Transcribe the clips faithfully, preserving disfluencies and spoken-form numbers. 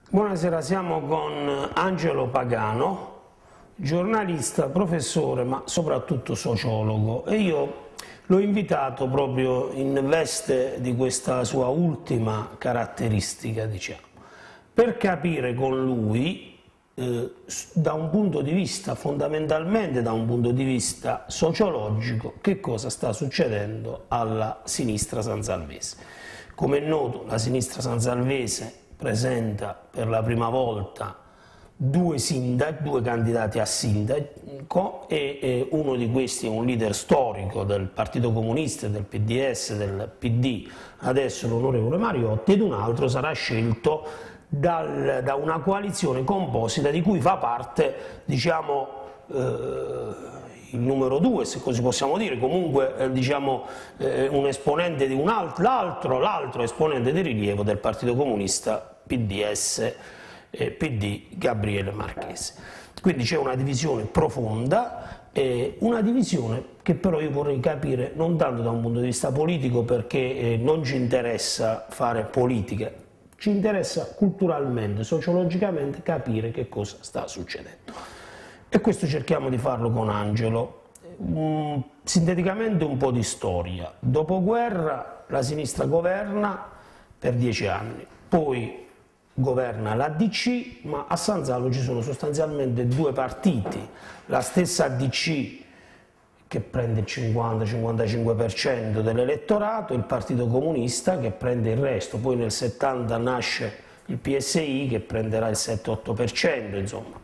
Buonasera, siamo con Angelo Pagano, giornalista, professore, ma soprattutto sociologo, e io l'ho invitato proprio in veste di questa sua ultima caratteristica, diciamo, per capire con lui, eh, da un punto di vista, fondamentalmente da un punto di vista sociologico, che cosa sta succedendo alla sinistra sansalvese. Come è noto, la sinistra sansalvese presenta per la prima volta due sindaci, due candidati a sindaco, e, e uno di questi è un leader storico del Partito Comunista, del P D S, del P D, adesso l'onorevole Mariotti, ed un altro sarà scelto dal, da una coalizione composita di cui fa parte, diciamo, eh, il numero due, se così possiamo dire, comunque eh, diciamo, eh, un esponente di un altro, l'altro, l'altro esponente di rilievo del Partito Comunista, P D S, eh, P D, Gabriele Marchese. Quindi c'è una divisione profonda, eh, una divisione che però io vorrei capire non tanto da un punto di vista politico, perché eh, non ci interessa fare politica, ci interessa culturalmente, sociologicamente capire che cosa sta succedendo. E questo cerchiamo di farlo con Angelo. Um, sinteticamente un po' di storia. Dopoguerra la sinistra governa per dieci anni, poi governa l'A D C, ma a Sanzalo ci sono sostanzialmente due partiti, la stessa A D C che prende il cinquanta cinquantacinque per cento dell'elettorato, il Partito Comunista che prende il resto, poi nel settanta nasce il P S I che prenderà il sette otto per cento, insomma.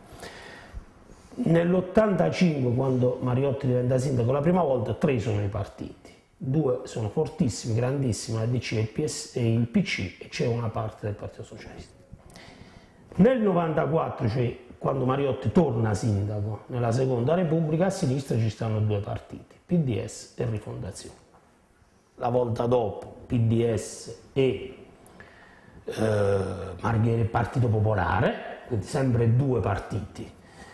Nell'ottantacinque, quando Mariotti diventa sindaco la prima volta, tre sono i partiti, due sono fortissimi, grandissimi, l'A D C e il, P S, e il P C, e c'è una parte del Partito Socialista. Nel novantaquattro, cioè quando Mariotti torna sindaco nella Seconda Repubblica, a sinistra ci stanno due partiti, P D S e Rifondazione. La volta dopo P D S e eh, Partito Popolare, quindi sempre due partiti.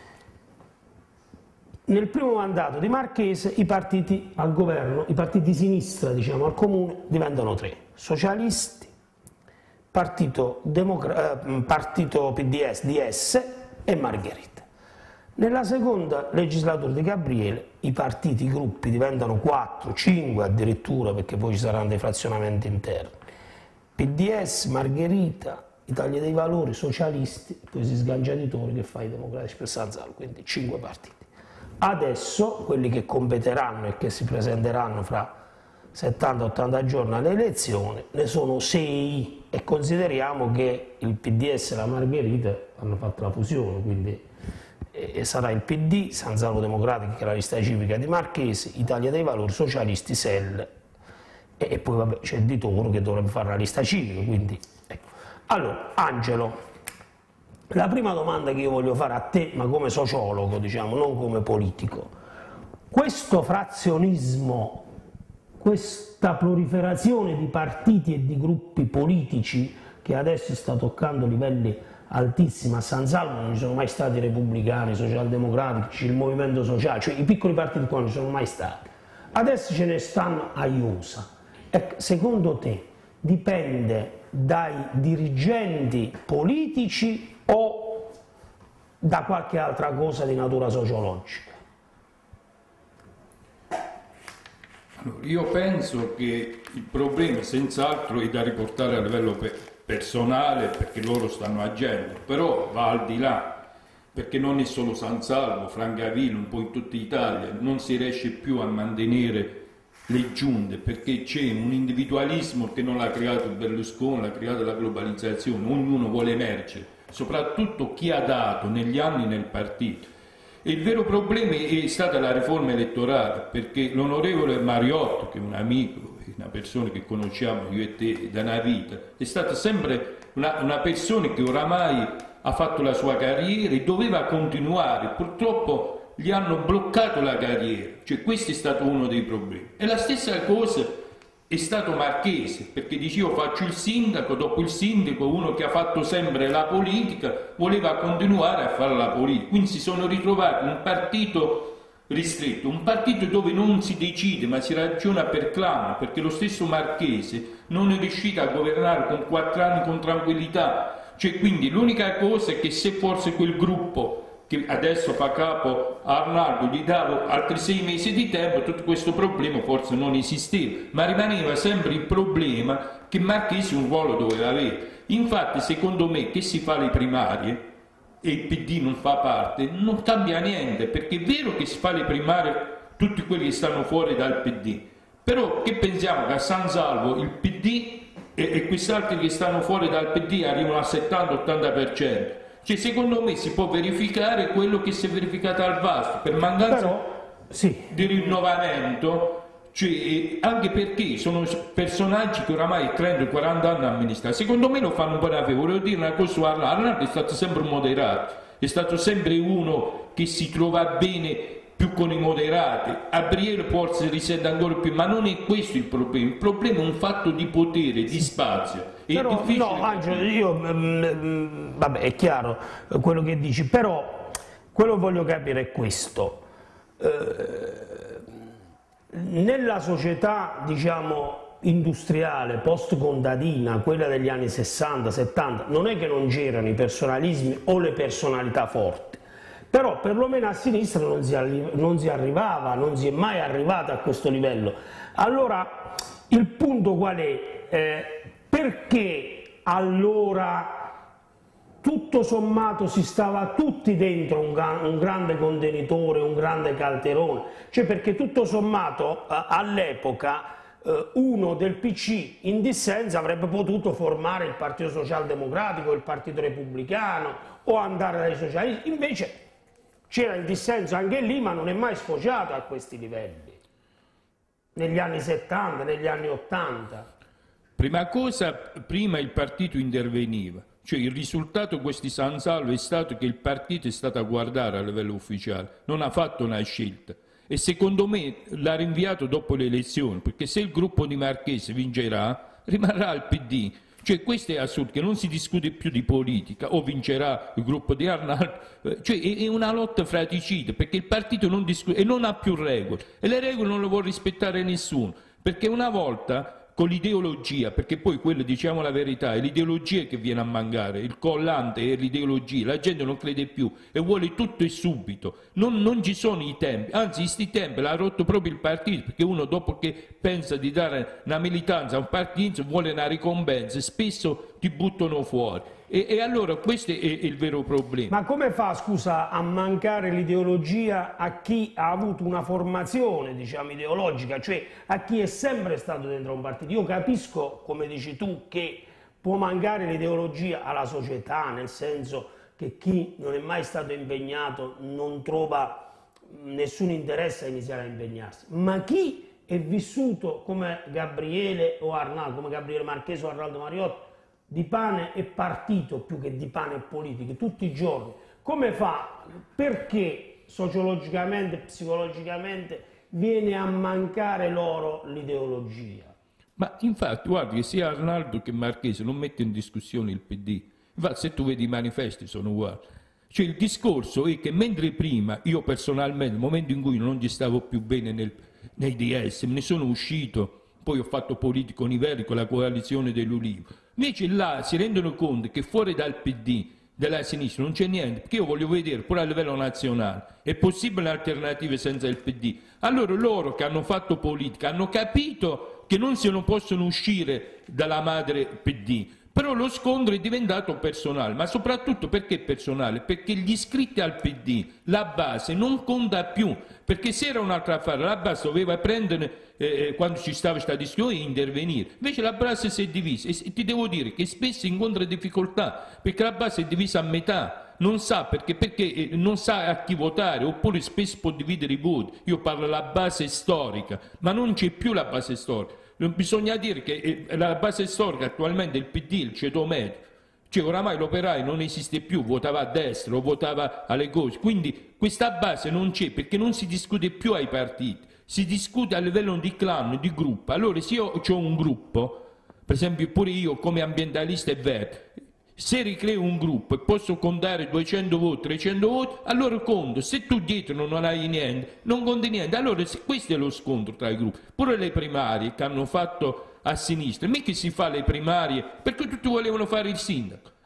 Nel primo mandato di Marchese i partiti al governo, i partiti di sinistra, diciamo, al comune, diventano tre: socialisti, partito, Democra eh, partito P D S, D S e Margherita. Nella seconda legislatura di Gabriele i partiti, i gruppi diventano quattro, cinque addirittura, perché poi ci saranno dei frazionamenti interni: P D S, Margherita, Italia dei Valori, socialisti, poi si sgancia di Tori che fa i democratici per Sanzalo, quindi cinque partiti. Adesso quelli che competeranno e che si presenteranno fra settanta ottanta giorni alle elezioni ne sono sei, e consideriamo che il P D S e la Margherita hanno fatto la fusione, quindi eh, sarà il P D, Sanzalo Democratico, che è la lista civica di Marchese, Italia dei Valori, Socialisti, S E L, e, e poi vabbè c'è Di Toro che dovrebbe fare la lista civica, quindi ecco. Allora, Angelo, la prima domanda che io voglio fare a te, ma come sociologo, diciamo, non come politico: questo frazionismo, questa proliferazione di partiti e di gruppi politici che adesso sta toccando livelli altissimi, a Sanzalo non ci sono mai stati repubblicani, socialdemocratici, il movimento sociale, cioè i piccoli partiti qua non ci sono mai stati, adesso ce ne stanno a iosa. E secondo te dipende dai dirigenti politici o da qualche altra cosa di natura sociologica? Allora, io penso che il problema senz'altro è da riportare a livello pe personale, perché loro stanno agendo, però va al di là, perché non è solo Sanzalo, Francavilla, un po' in tutta Italia, non si riesce più a mantenere le giunte, perché c'è un individualismo che non l'ha creato Berlusconi, l'ha creato la globalizzazione, ognuno vuole emergere, soprattutto chi ha dato negli anni nel partito. E il vero problema è stata la riforma elettorale, perché l'onorevole Mariotti, che è un amico, una persona che conosciamo io e te da una vita, è stata sempre una, una persona che oramai ha fatto la sua carriera e doveva continuare, purtroppo gli hanno bloccato la carriera, cioè questo è stato uno dei problemi. E la stessa cosa è stato Marchese, perché diceva io faccio il sindaco, dopo il sindaco uno che ha fatto sempre la politica voleva continuare a fare la politica, quindi si sono ritrovati un partito ristretto, un partito dove non si decide ma si ragiona per clan, perché lo stesso Marchese non è riuscito a governare con quattro anni con tranquillità, Cioè, quindi l'unica cosa è che se forse quel gruppo che adesso fa capo a Arnaldo gli dava altri sei mesi di tempo, tutto questo problema forse non esisteva, ma rimaneva sempre il problema che Marchesi un ruolo doveva avere. Infatti, secondo me, che si fa le primarie e il P D non fa parte, non cambia niente, perché è vero che si fa le primarie tutti quelli che stanno fuori dal P D, però che pensiamo che a San Salvo il P D e, e questi altri che stanno fuori dal P D arrivano al settanta ottanta per cento? Cioè, secondo me si può verificare quello che si è verificato al Vasto per mancanza però, sì. di rinnovamento. Cioè, anche perché sono personaggi che oramai trenta quaranta anni amministrano, secondo me lo fanno un po' da fe. Volevo dire una cosa su Arnaldo. Arnaldo è stato sempre moderato, è stato sempre uno che si trova bene più con i moderati. Gabriele forse risente ancora più, ma non è questo il problema. Il problema è un fatto di potere, di spazio. È però, difficile. No, Angelo, io mh, vabbè, è chiaro quello che dici, però quello che voglio capire è questo. Eh, Nella società, diciamo, industriale, post-contadina, quella degli anni sessanta settanta, non è che non c'erano i personalismi o le personalità forti, però perlomeno a sinistra non si, non si arrivava, non si è mai arrivata a questo livello. Allora, il punto qual è? Eh, perché allora tutto sommato si stava tutti dentro un, un grande contenitore, un grande calderone, cioè perché tutto sommato eh, all'epoca eh, uno del P C in dissenso avrebbe potuto formare il Partito Socialdemocratico, il Partito Repubblicano o andare dai socialisti, invece c'era il dissenso anche lì, ma non è mai sfociato a questi livelli, negli anni settanta, negli anni ottanta. Prima cosa, prima il partito interveniva. Cioè il risultato di questi San Salvo è stato che il partito è stato a guardare a livello ufficiale, non ha fatto una scelta e secondo me l'ha rinviato dopo le elezioni, perché se il gruppo di Marchesi vincerà rimarrà il P D. Cioè questo è assurdo, che non si discute più di politica, o vincerà il gruppo di Arnaldo, cioè è una lotta fratricida, perché il partito non discute e non ha più regole e le regole non le vuole rispettare nessuno, perché una volta con l'ideologia, perché poi quello, diciamo la verità, è l'ideologia che viene a mancare, il collante è l'ideologia, la gente non crede più e vuole tutto e subito, non, non ci sono i tempi, anzi questi tempi l'ha rotto proprio il partito, perché uno dopo che pensa di dare una militanza a un partito vuole una ricompensa e spesso ti buttano fuori. E, e allora questo è, è il vero problema. Ma come fa, scusa, a mancare l'ideologia a chi ha avuto una formazione, diciamo, ideologica, cioè a chi è sempre stato dentro un partito? Io capisco, come dici tu, che può mancare l'ideologia alla società, nel senso che chi non è mai stato impegnato non trova nessun interesse a iniziare a impegnarsi, ma chi è vissuto come Gabriele o Arnaldo, come Gabriele Marchesi o Arnaldo Mariotti, di pane e partito più che di pane e politica, tutti i giorni, come fa, perché sociologicamente, psicologicamente viene a mancare loro l'ideologia? Ma infatti guardi che sia Arnaldo che Marchesi non mette in discussione il P D, infatti se tu vedi i manifesti sono uguali. Cioè il discorso è che mentre prima io personalmente, nel momento in cui non gli stavo più bene nel, nei D S, me ne sono uscito, poi ho fatto politico Nivelli con la coalizione dell'Ulivo, invece là si rendono conto che fuori dal P D, della sinistra, non c'è niente, perché io voglio vedere pure a livello nazionale, è possibile alternative senza il P D? Allora loro che hanno fatto politica hanno capito che non se ne possono uscire dalla madre P D, però lo scontro è diventato personale, ma soprattutto perché personale? Perché gli iscritti al P D, la base non conta più, perché se era un'altra affare, la base doveva prendere, eh, quando ci stava questa discussione, e intervenire, invece la base si è divisa e ti devo dire che spesso incontra difficoltà, perché la base è divisa a metà, non sa perché, perché non sa a chi votare, oppure spesso può dividere i voti. Io parlo della base storica, ma non c'è più la base storica. Bisogna dire che la base storica attualmente è il P D, il ceto medio, cioè oramai l'operaio non esiste più, votava a destra o votava alle cose, quindi questa base non c'è perché non si discute più ai partiti, si discute a livello di clan, di gruppo. Allora se io ho un gruppo, per esempio pure io come ambientalista e verde, se ricreo un gruppo e posso contare duecento voti, trecento voti, allora conto. Se tu dietro non hai niente, non conti niente. Allora questo è lo scontro tra i gruppi. Pure le primarie che hanno fatto a sinistra, mica si fa le primarie perché tutti volevano fare il sindaco.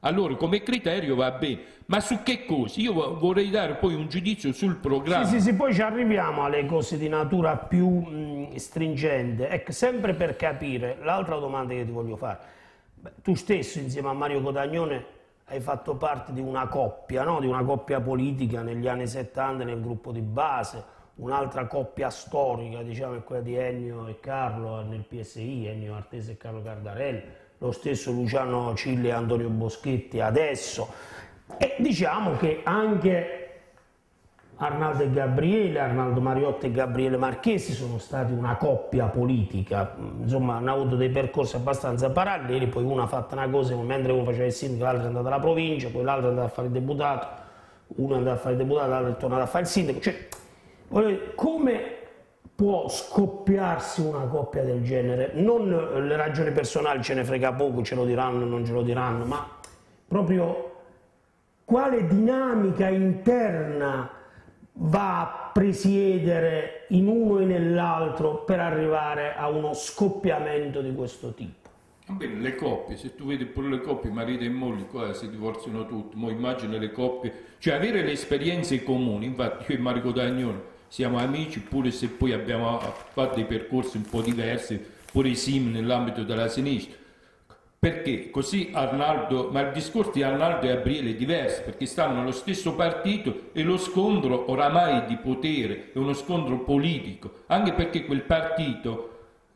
allora come criterio va bene, ma su che cosa? Io vorrei dare poi un giudizio sul programma. Sì, sì, sì, poi ci arriviamo alle cose di natura più mh, stringente. Ecco, sempre per capire, l'altra domanda che ti voglio fare. Beh, tu stesso insieme a Mario Codagnone hai fatto parte di una coppia, no? Di una coppia politica negli anni settanta nel gruppo di base, un'altra coppia storica, diciamo, è quella di Ennio e Carlo nel P S I, Ennio Artese e Carlo Cardarelli, lo stesso Luciano Cille e Antonio Boschetti adesso. E diciamo che anche Arnaldo e Gabriele, Arnaldo Mariotta e Gabriele Marchesi sono stati una coppia politica, insomma hanno avuto dei percorsi abbastanza paralleli, poi uno ha fatto una cosa, mentre uno faceva il sindaco, l'altro è andato alla provincia, poi l'altro è andato a fare il deputato, uno è andato a fare il deputato, l'altro è tornato a fare il sindaco. Cioè, come può scoppiarsi una coppia del genere? Non le ragioni personali, ce ne frega poco, ce lo diranno, non ce lo diranno, ma proprio quale dinamica interna va a presiedere in uno e nell'altro per arrivare a uno scoppiamento di questo tipo? Bene, le coppie, se tu vedi pure le coppie, marito e moglie, qua si divorziano tutti, mo immagina le coppie, cioè avere le esperienze comuni. Infatti io e Mario Codagnone siamo amici, pure se poi abbiamo fatto dei percorsi un po' diversi, pure simili nell'ambito della sinistra. Perché così Arnaldo, ma il discorso di Arnaldo e Gabriele è diverso, perché stanno nello stesso partito e lo scontro oramai di potere è uno scontro politico, anche perché quel partito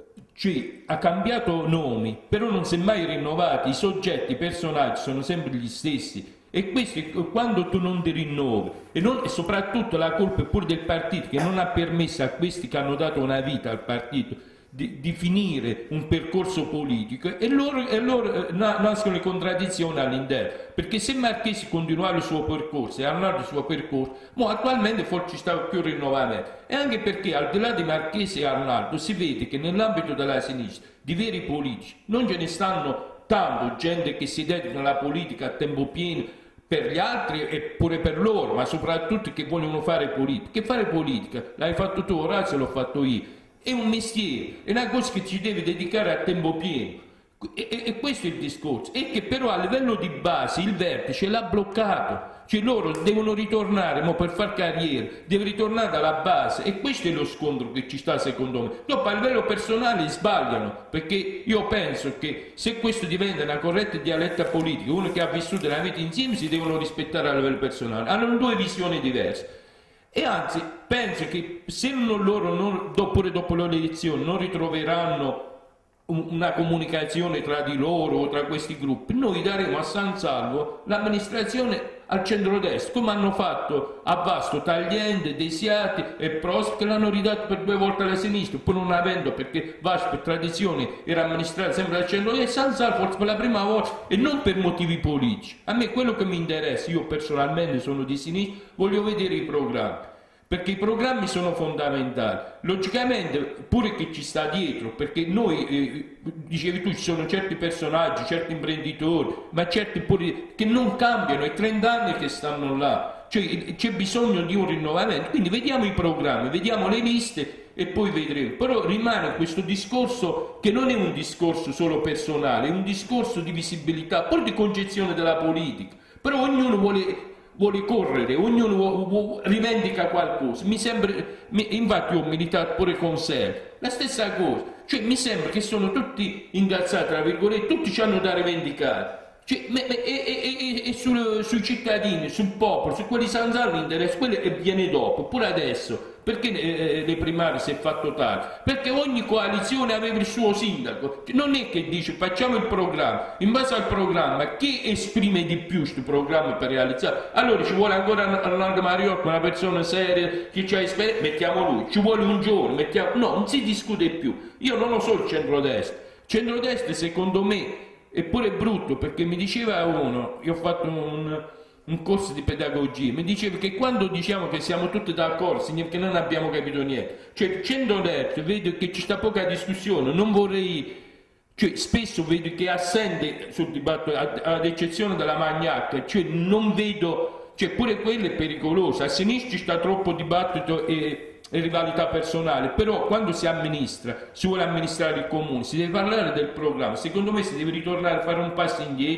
cioè, ha cambiato nomi, però non si è mai rinnovati, i soggetti, i personaggi sono sempre gli stessi. E questo quando tu non ti rinnovi, e, non, e soprattutto la colpa è pure del partito che non ha permesso a questi che hanno dato una vita al partito Di, di finire un percorso politico, e loro, e loro eh, nascono le contraddizioni all'interno, perché se Marchesi continuava il suo percorso e Arnaldo il suo percorso, mo attualmente forse ci stava più rinnovamento, e anche perché al di là di Marchesi e Arnaldo si vede che nell'ambito della sinistra di veri politici non ce ne stanno tanto, gente che si dedica alla politica a tempo pieno per gli altri e pure per loro, ma soprattutto che vogliono fare politica. Che fare politica? L'hai fatto tu, Orazio, l'ho fatto io. È un mestiere, è una cosa che ci devi dedicare a tempo pieno, e, e, e questo è il discorso, e che però a livello di base il vertice l'ha bloccato, cioè loro devono ritornare, ma per far carriera, deve ritornare dalla base, e questo è lo scontro che ci sta secondo me. Dopo a livello personale sbagliano, perché io penso che se questo diventa una corretta dialetta politica, uno che ha vissuto la vita insieme si devono rispettare a livello personale, hanno due visioni diverse. E anzi, penso che se non loro, non, dopo, dopo le elezioni, non ritroveranno un, una comunicazione tra di loro o tra questi gruppi, noi daremo a San Salvo l'amministrazione al centrodestra, come hanno fatto a Vasto Tagliente, Desiati e Prost, che l'hanno ridato per due volte alla sinistra, pur non avendo, perché Vasto per tradizione era amministrato sempre al centrodestra, San Salvo forse per la prima volta, e non per motivi politici. A me quello che mi interessa, io personalmente sono di sinistra, voglio vedere i programmi, perché i programmi sono fondamentali. Logicamente, pure che ci sta dietro, perché noi, eh, dicevi tu, ci sono certi personaggi, certi imprenditori, ma certi pure che non cambiano, è trenta anni che stanno là, cioè c'è bisogno di un rinnovamento. Quindi vediamo i programmi, vediamo le liste e poi vedremo. Però rimane questo discorso che non è un discorso solo personale, è un discorso di visibilità, pure di concezione della politica. Però ognuno vuole... vuole correre, ognuno vuole, vuole, rivendica qualcosa. Mi sembra, mi, infatti ho militato pure con sé, la stessa cosa, cioè mi sembra che sono tutti ingazzati, tra virgolette, tutti ci hanno da rivendicare, cioè, me, me, e, e, e sul, sui cittadini, sul popolo, su quelli senza l'interesse, quello che viene dopo, pure adesso. Perché eh, le primarie si è fatto tardi? Perché ogni coalizione aveva il suo sindaco, non è che dice facciamo il programma, in base al programma chi esprime di più questo programma per realizzare? Allora ci vuole ancora Arnaldo Mariotta, una persona seria che ci ha esperienza, mettiamo lui, ci vuole un giorno, mettiamo... no, non si discute più. Io non lo so il centrodestra, il centrodestra secondo me è pure brutto, perché mi diceva uno, io ho fatto un... un corso di pedagogia, mi diceva che quando diciamo che siamo tutti d'accordo significa che non abbiamo capito niente. Cioè il centrodestra, vedo che ci sta poca discussione, non vorrei, cioè spesso vedo che è assente sul dibattito, ad eccezione della Magnacca, cioè non vedo, cioè pure quello è pericoloso, a sinistra ci sta troppo dibattito e, e rivalità personale, però quando si amministra, si vuole amministrare il comune, si deve parlare del programma, secondo me si deve ritornare a fare un passo indietro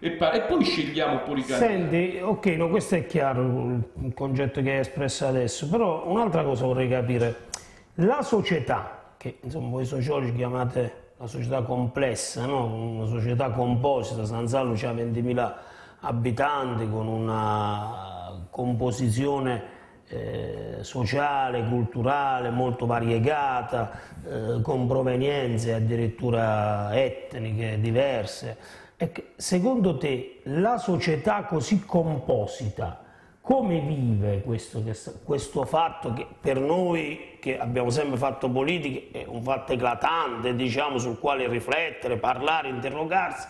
e, e poi scegliamo pure i candidati. Senti, ok, no, questo è chiaro, il concetto che hai espresso adesso, però un'altra cosa vorrei capire. La società, che insomma voi sociologi chiamate la società complessa, no? Una società composita, San Salvo ha ventimila abitanti con una composizione eh, sociale, culturale molto variegata, eh, con provenienze addirittura etniche diverse. E secondo te la società così composita come vive questo, questo fatto che per noi che abbiamo sempre fatto politica è un fatto eclatante, diciamo, sul quale riflettere, parlare, interrogarsi,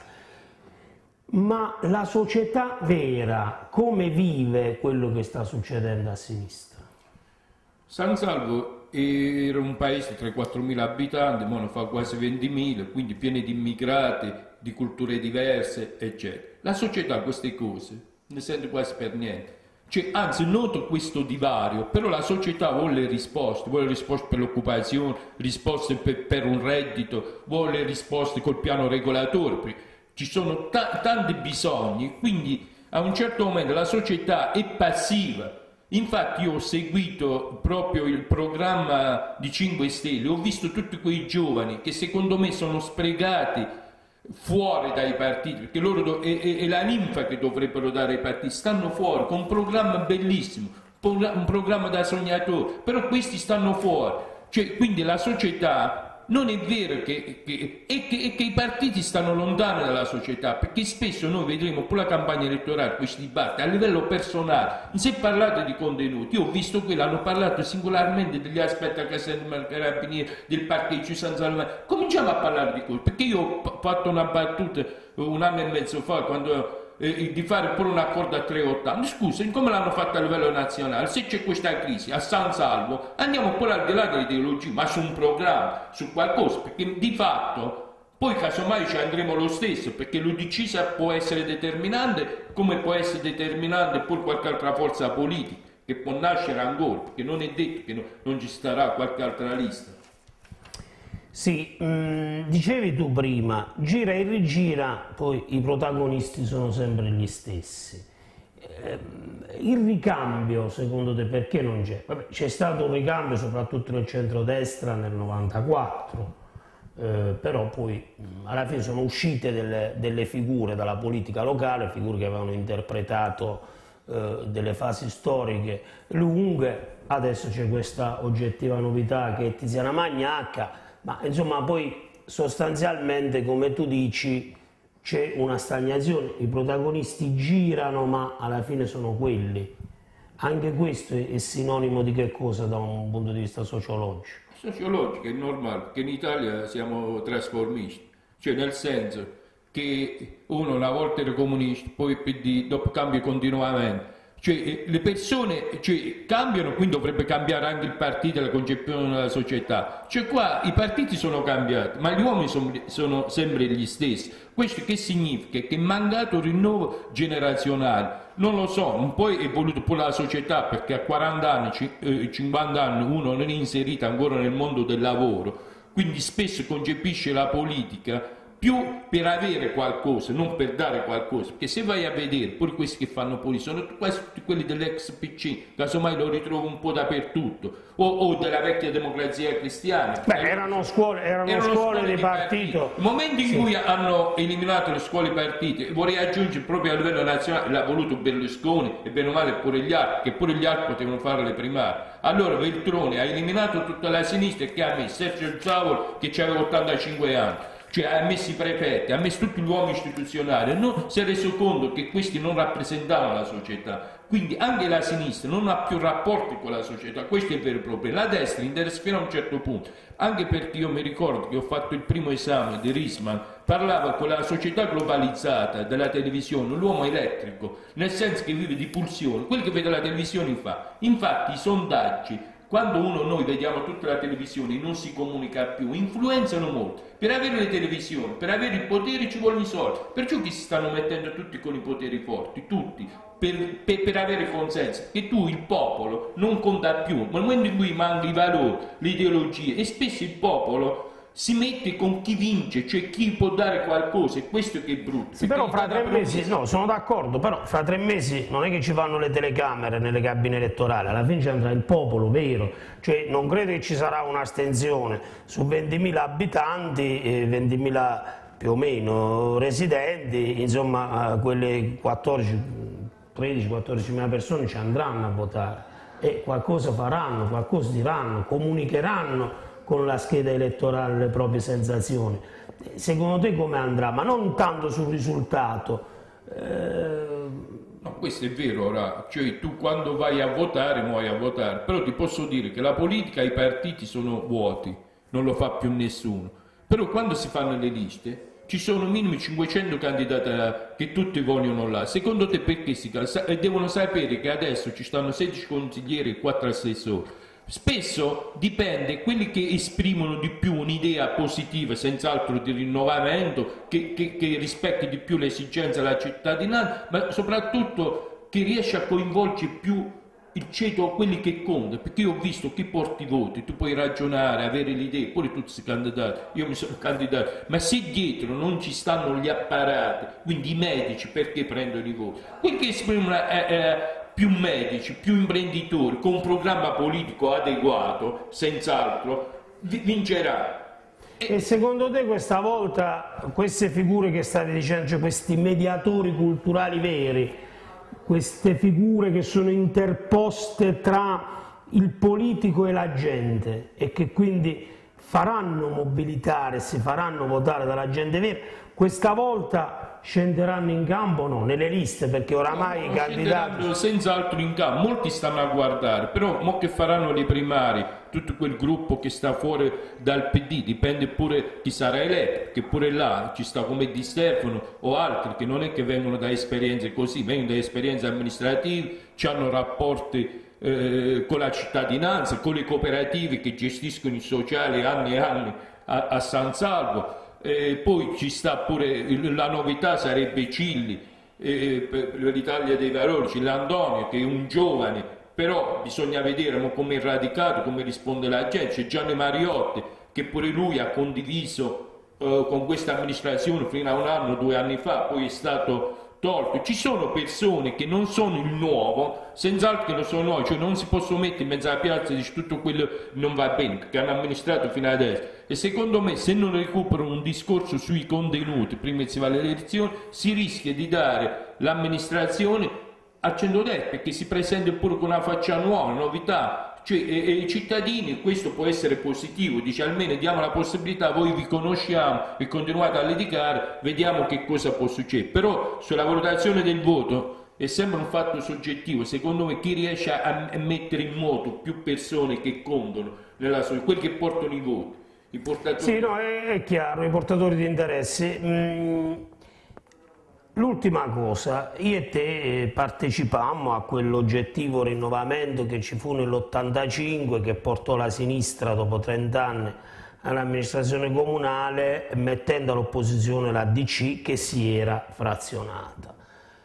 ma la società vera come vive quello che sta succedendo a sinistra? San Salvo era un paese tra i quattromila abitanti, ora fa quasi ventimila, quindi pieno di immigrati, di culture diverse, eccetera. La società queste cose ne sente quasi per niente. Cioè, anzi, noto questo divario, però la società vuole risposte, vuole risposte per l'occupazione, risposte per, per un reddito, vuole risposte col piano regolatore, ci sono ta tanti bisogni, quindi a un certo momento la società è passiva. Infatti io ho seguito proprio il programma di cinque Stelle, ho visto tutti quei giovani che secondo me sono sprecati fuori dai partiti, perché loro è, è, è la ninfa che dovrebbero dare ai partiti, stanno fuori con un programma bellissimo, un programma da sognatori, però questi stanno fuori, cioè, quindi la società non è vero che, che, è che, è che i partiti stanno lontani dalla società, perché spesso noi vedremo pure la campagna elettorale, questi dibattiti a livello personale, non si è parlato di contenuti. Io ho visto quello, hanno parlato singolarmente degli aspetti a casa del Carabinieri, del parcheggio di San Salvatore. Cominciamo a parlare di quello, perché io ho fatto una battuta un anno e mezzo fa quando Eh, di fare pure un accordo a trecentottanta. Scusa, come l'hanno fatto a livello nazionale? Se c'è questa crisi a San Salvo, andiamo pure al di là delle ideologie, ma su un programma, su qualcosa, perché di fatto poi casomai ci andremo lo stesso, perché l'U D C può essere determinante, come può essere determinante pure qualche altra forza politica che può nascere ancora, perché non è detto che no, non ci starà qualche altra lista. Sì, mh, dicevi tu prima, gira e rigira, poi i protagonisti sono sempre gli stessi. Eh, il ricambio, secondo te, perché non c'è? C'è stato un ricambio soprattutto nel centrodestra nel novantaquattro, eh, però poi mh, alla fine sono uscite delle, delle figure dalla politica locale, figure che avevano interpretato eh, delle fasi storiche lunghe. Adesso c'è questa oggettiva novità che è Tiziana Magnacca. Ma insomma poi sostanzialmente, come tu dici, c'è una stagnazione, i protagonisti girano ma alla fine sono quelli. Anche questo è sinonimo di che cosa da un punto di vista sociologico? Sociologico è normale, perché in Italia siamo trasformisti, cioè nel senso che uno una volta era comunista, poi il P D, dopo cambia continuamente. Cioè, le persone cioè, cambiano, quindi dovrebbe cambiare anche il partito e la concezione della società. Cioè qua i partiti sono cambiati, ma gli uomini sono, sono sempre gli stessi. Questo che significa? Che è mancato un rinnovo generazionale. Non lo so, un po' è evoluto pure la società, perché a quaranta anni, cinquanta anni uno non è inserito ancora nel mondo del lavoro, quindi spesso concepisce la politica più per avere qualcosa, non per dare qualcosa, perché se vai a vedere, pure questi che fanno politica, sono quasi tutti quelli dell'ex P C, casomai lo ritrovo un po' dappertutto, o, o della vecchia democrazia cristiana. Beh, erano scuole, erano erano scuole, scuole di partito. partito. Il momento in sì. cui hanno eliminato le scuole partite, vorrei aggiungere proprio a livello nazionale, l'ha voluto Berlusconi e bene o male pure gli altri, che pure gli altri potevano fare le primarie. Allora Veltroni ha eliminato tutta la sinistra e che ha messo Sergio Zavolo che aveva ottantacinque anni. Cioè ha messo i prefetti, ha messo tutti gli uomini istituzionali, non si è reso conto che questi non rappresentavano la società, quindi anche la sinistra non ha più rapporti con la società, questo è il vero problema. La destra interessa fino a un certo punto, anche perché io mi ricordo che ho fatto il primo esame di Risman, parlava con la società globalizzata della televisione, l'uomo elettrico, nel senso che vive di pulsione, quello che vede la televisione fa. Infatti i sondaggi, quando uno, noi vediamo tutta la televisione e non si comunica più, influenzano molto. Per avere le televisioni, per avere il potere ci vogliono i soldi, perciò che si stanno mettendo tutti con i poteri forti, tutti, per, per, per avere consenso, che tu il popolo non conta più, ma nel momento in cui manca i valori, le ideologie, e spesso il popolo si mette con chi vince, cioè chi può dare qualcosa, e questo che è brutto. Sì, però fra tre mesi, no, sono d'accordo, però fra tre mesi non è che ci fanno le telecamere nelle cabine elettorali, alla fine ci andrà il popolo, vero? Cioè non credo che ci sarà un'astensione su ventimila abitanti, eh, ventimila più o meno residenti, insomma quelle quattordici, tredici, quattordici mila persone ci andranno a votare e qualcosa faranno, qualcosa diranno, comunicheranno con la scheda elettorale le proprie sensazioni. Secondo te come andrà? Ma non tanto sul risultato. Eh... No, questo è vero, ora. Cioè tu quando vai a votare, vai a votare, però ti posso dire che la politica, i partiti sono vuoti, non lo fa più nessuno. Però quando si fanno le liste ci sono minimo cinquecento candidati che tutti vogliono là. Secondo te perché si e devono sapere che adesso ci stanno sedici consiglieri e quattro assessori? Spesso dipende quelli che esprimono di più un'idea positiva, senz'altro di rinnovamento, che, che, che rispecchi di più le esigenze della cittadinanza, ma soprattutto che riesce a coinvolgere più il ceto a quelli che contano, perché io ho visto chi porti i voti, tu puoi ragionare, avere le idee, pure tutti si candidati, io mi sono candidato, ma se dietro non ci stanno gli apparati, quindi i medici, perché prendono i voti? Quelli che esprimono eh, eh, più medici, più imprenditori, con un programma politico adeguato, senz'altro, vincerà. E secondo te questa volta queste figure che state dicendo, cioè questi mediatori culturali veri, queste figure che sono interposte tra il politico e la gente e che quindi faranno mobilitare, si faranno votare dalla gente vera, questa volta scenderanno in campo o no? Nelle liste, perché oramai no, i candidati... Senz'altro in campo, molti stanno a guardare, però mo che faranno le primarie, tutto quel gruppo che sta fuori dal P D, dipende pure chi sarà eletto, che pure là ci sta come Di Stefano o altri che non è che vengono da esperienze così, vengono da esperienze amministrative, hanno rapporti eh, con la cittadinanza, con le cooperative che gestiscono il sociale anni e anni a, a San Salvo. Eh, poi ci sta pure la novità, sarebbe Cilli eh, per l'Italia dei Valori, Cillandonio che è un giovane, però bisogna vedere come è radicato, come risponde la gente. C'è Gianni Mariotti che pure lui ha condiviso eh, con questa amministrazione fino a un anno, due anni fa, poi è stato tolto. Ci sono persone che non sono il nuovo, senz'altro che lo sono noi, cioè non si possono mettere in mezzo alla piazza e dire tutto quello non va bene, perché hanno amministrato fino adesso. E secondo me se non recuperano un discorso sui contenuti prima che si va alle elezioni, si rischia di dare l'amministrazione a centrodestra, perché si presenta pure con una faccia nuova, una novità. Cioè, e, e i cittadini, questo può essere positivo, dice almeno diamo la possibilità, voi vi conosciamo e continuate a litigare, vediamo che cosa può succedere. Però sulla valutazione del voto è sempre un fatto soggettivo, secondo me chi riesce a, a mettere in moto più persone che contano, nella sua, quelli che portano i voti, i portatori... Sì, no, è, è chiaro, i portatori di interessi. Mm. L'ultima cosa, io e te partecipammo a quell'oggettivo rinnovamento che ci fu nell'ottantacinque, che portò la sinistra dopo trent'anni all'amministrazione comunale, mettendo all'opposizione la D C che si era frazionata.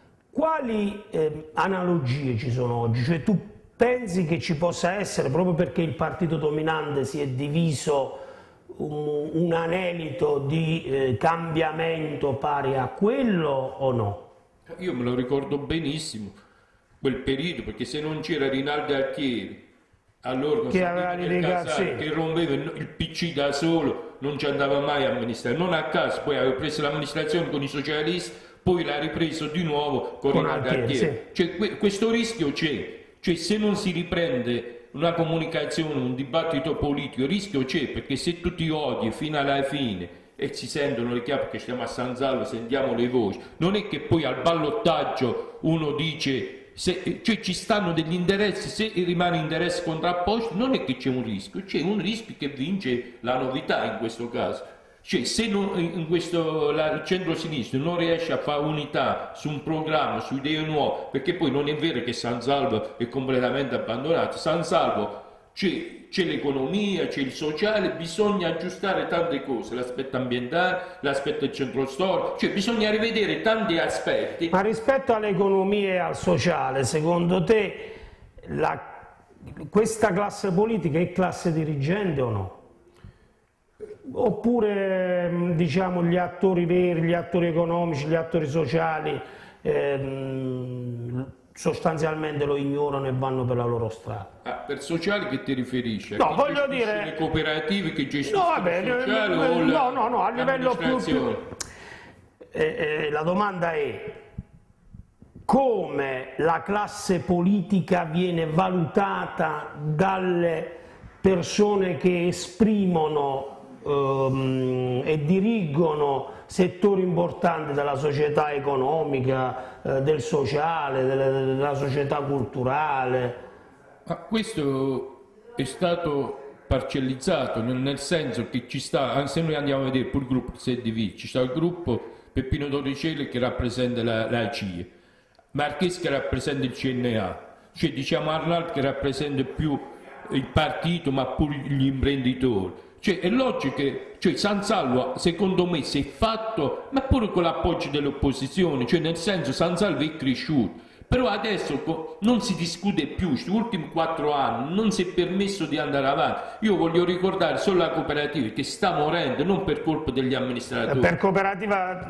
Quali eh, analogie ci sono oggi? Cioè tu pensi che ci possa essere, proprio perché il partito dominante si è diviso, un, un anelito di eh, cambiamento pari a quello o no? Io me lo ricordo benissimo, quel periodo, perché se non c'era Rinaldi Altieri, allora che, aveva Casale, che rompeva il P C da solo, non ci andava mai a amministrare, non a caso poi aveva preso l'amministrazione con i socialisti, poi l'ha ripreso di nuovo con, con Rinaldi Altieri. Sì. Cioè, que questo rischio c'è, cioè se non si riprende una comunicazione, un dibattito politico, il rischio c'è, perché se tu ti odi fino alla fine e ci sentono le chiappe, perché stiamo a San Salvo, sentiamo le voci, non è che poi al ballottaggio uno dice, se, cioè ci stanno degli interessi, se rimane interessi contrapposti non è che c'è un rischio, c'è un rischio che vince la novità in questo caso. Cioè se non, in questo, la, il centro-sinistra non riesce a fare unità su un programma, su idee nuove, perché poi non è vero che San Salvo è completamente abbandonato, San Salvo c'è l'economia, c'è il sociale, bisogna aggiustare tante cose, l'aspetto ambientale, l'aspetto del centro storico, cioè bisogna rivedere tanti aspetti. Ma rispetto all'economia e al sociale, secondo te la, questa classe politica è classe dirigente o no? oppure diciamo gli attori veri, gli attori economici, gli attori sociali ehm, sostanzialmente lo ignorano e vanno per la loro strada. Ah, per sociali che ti riferisci? No, voglio dire... le cooperative che gestiscono no, vabbè, il sociale no, o la, no, no, a livello più... più eh, eh, la domanda è come la classe politica viene valutata dalle persone che esprimono ehm, e dirigono settori importanti della società economica, eh, del sociale, della, della società culturale. Ma questo è stato parcellizzato, nel, nel senso che ci sta, se noi andiamo a vedere pure il gruppo si è diviso, ci sta il gruppo Peppino Torricelli che rappresenta la, la C I E, Marchesi che rappresenta il C N A, cioè diciamo Arnaldo che rappresenta più il partito ma pure gli imprenditori. Cioè è logico che cioè San Salvo secondo me si è fatto, ma pure con l'appoggio dell'opposizione, cioè nel senso San Salvo è cresciuto, però adesso non si discute più, questi ultimi quattro anni non si è permesso di andare avanti. Io voglio ricordare solo la cooperativa che sta morendo non per colpa degli amministratori. Per cooperativa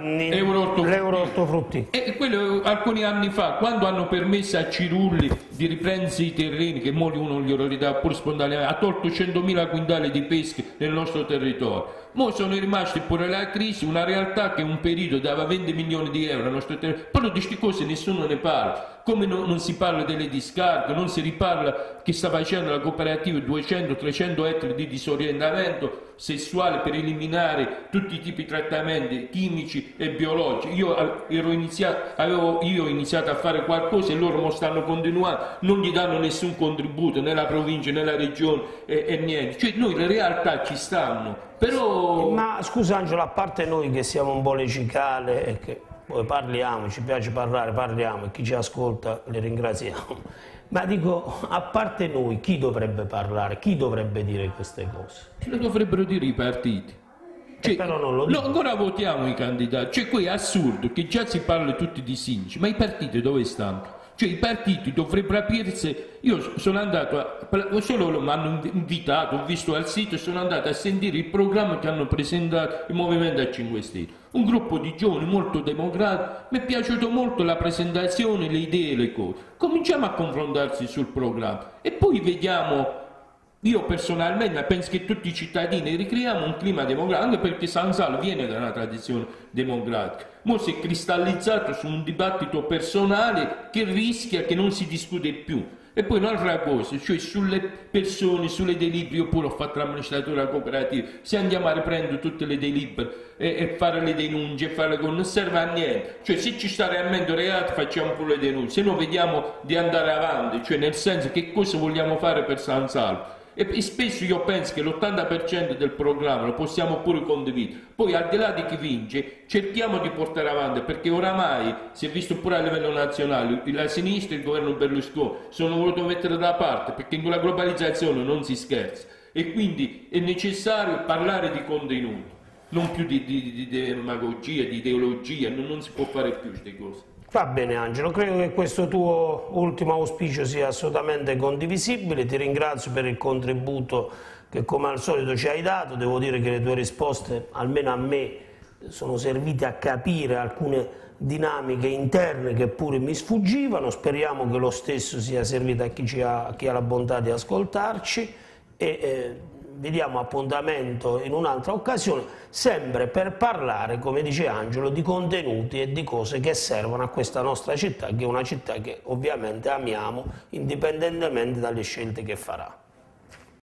l'euro ortofrutti. E quello alcuni anni fa, quando hanno permesso a Cirulli di riprendersi i terreni, che mo uno glielo ridà pure spontaneamente, ha tolto centomila quintali di pesche nel nostro territorio. Mo sono rimasti pure la crisi, una realtà che un periodo dava venti milioni di euro al nostro territorio, però di queste cose nessuno ne parla. Come non, non si parla delle discariche, non si riparla che sta facendo la cooperativa duecento trecento ettari di disorientamento sessuale per eliminare tutti i tipi di trattamenti chimici e biologici. Io ero iniziato, avevo io iniziato a fare qualcosa e loro mo stanno continuando, non gli danno nessun contributo nella provincia, nella regione e, e niente. Cioè noi le realtà ci stanno, però... Ma scusa Angelo, a parte noi che siamo un po' le cicale e che poi parliamo, ci piace parlare, parliamo e chi ci ascolta le ringraziamo. Ma dico, a parte noi, chi dovrebbe parlare? Chi dovrebbe dire queste cose? Lo dovrebbero dire i partiti. Cioè, però non lo dico. No, ancora votiamo i candidati. Cioè, qui è assurdo che già si parla tutti di sindaci, ma i partiti dove stanno? Cioè, i partiti dovrebbero aprirsi. Io sono andato, a, solo mi hanno invitato, ho visto al sito e sono andato a sentire il programma che hanno presentato il Movimento a cinque Stelle. Un gruppo di giovani molto democratici, mi è piaciuto molto la presentazione, le idee, le cose. Cominciamo a confrontarsi sul programma e poi vediamo. Io personalmente penso che tutti i cittadini ricreiamo un clima democratico, anche perché San Salvo viene da una tradizione democratica. Ora si è cristallizzato su un dibattito personale che rischia che non si discute più. E poi un'altra cosa, cioè sulle persone, sulle delibere, io pure ho fatto l'amministratore della cooperativa, se andiamo a riprendere tutte le delibere e, e fare le denunce e fare le cose, non serve a niente. Cioè se ci sta realmente reato facciamo pure le denunce, se no vediamo di andare avanti, cioè nel senso che cosa vogliamo fare per San Salvo. E spesso io penso che l'ottanta per cento del programma lo possiamo pure condividere, poi al di là di chi vince cerchiamo di portare avanti, perché oramai si è visto pure a livello nazionale, la sinistra e il governo Berlusconi sono voluto mettere da parte, perché in quella globalizzazione non si scherza e quindi è necessario parlare di contenuti, non più di, di, di demagogia, di ideologia, non, non si può fare più queste cose. Va bene Angelo, credo che questo tuo ultimo auspicio sia assolutamente condivisibile, ti ringrazio per il contributo che come al solito ci hai dato, devo dire che le tue risposte, almeno a me, sono servite a capire alcune dinamiche interne che pure mi sfuggivano, speriamo che lo stesso sia servito a chi, ci ha, a chi ha la bontà di ascoltarci e eh, vi diamo appuntamento in un'altra occasione, sempre per parlare, come dice Angelo, di contenuti e di cose che servono a questa nostra città, che è una città che ovviamente amiamo, indipendentemente dalle scelte che farà.